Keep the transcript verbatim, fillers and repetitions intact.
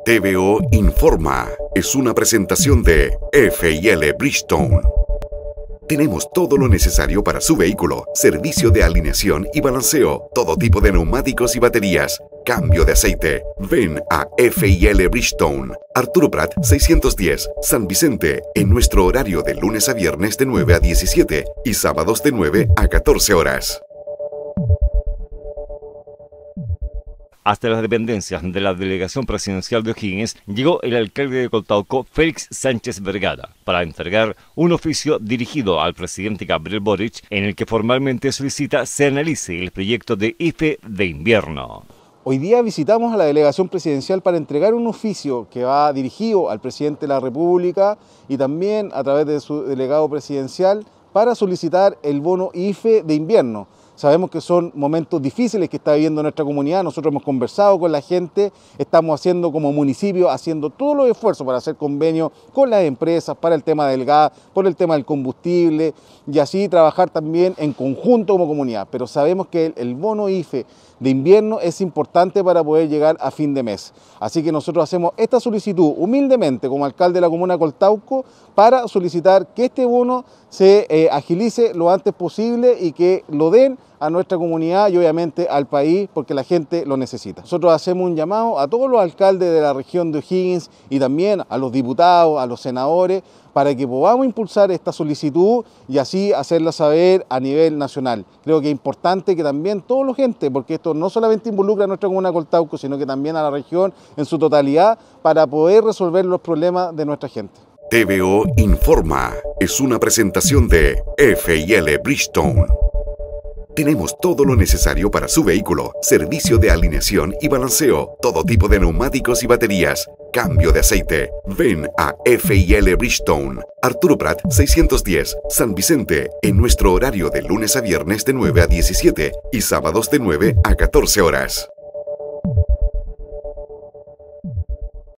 T V O Informa es una presentación de F y L Bridgestone. Tenemos todo lo necesario para su vehículo, servicio de alineación y balanceo, todo tipo de neumáticos y baterías, cambio de aceite. Ven a F y L Bridgestone, Arturo Prat seiscientos diez, San Vicente, en nuestro horario de lunes a viernes de nueve a diecisiete y sábados de nueve a catorce horas. Hasta las dependencias de la Delegación Presidencial de O'Higgins llegó el alcalde de Coltauco, Félix Sánchez Vergara, para entregar un oficio dirigido al presidente Gabriel Boric, en el que formalmente solicita se analice el proyecto de I F E de invierno. Hoy día visitamos a la Delegación Presidencial para entregar un oficio que va dirigido al presidente de la República y también a través de su delegado presidencial para solicitar el bono I F E de invierno. Sabemos que son momentos difíciles que está viviendo nuestra comunidad, nosotros hemos conversado con la gente, estamos haciendo como municipio, haciendo todos los esfuerzos para hacer convenios con las empresas, para el tema del gas, por el tema del combustible y así trabajar también en conjunto como comunidad. Pero sabemos que el, el bono I F E de invierno es importante para poder llegar a fin de mes. Así que nosotros hacemos esta solicitud humildemente como alcalde de la comuna de Coltauco para solicitar que este bono se eh, agilice lo antes posible y que lo den a nuestra comunidad y obviamente al país porque la gente lo necesita. Nosotros hacemos un llamado a todos los alcaldes de la región de O'Higgins y también a los diputados, a los senadores, para que podamos impulsar esta solicitud y así hacerla saber a nivel nacional. Creo que es importante que también toda la gente, porque esto no solamente involucra a nuestra comuna de Coltauco, sino que también a la región en su totalidad, para poder resolver los problemas de nuestra gente. T V O Informa es una presentación de F y L Bridgestone. Tenemos todo lo necesario para su vehículo, servicio de alineación y balanceo, todo tipo de neumáticos y baterías, cambio de aceite. Ven a F y L Bridgestone, Arturo Prat seiscientos diez, San Vicente, en nuestro horario de lunes a viernes de nueve a diecisiete y sábados de nueve a catorce horas.